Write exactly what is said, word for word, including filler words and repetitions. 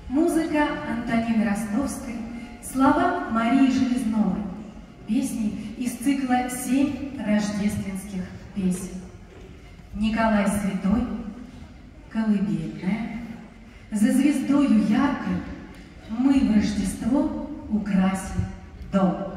Музыка Антонины Ростовской, слова Марии Железновой, песни из цикла «Семь рождественских песен». Николай Святой, колыбельная, за звездою яркой мы в Рождество украсим дом.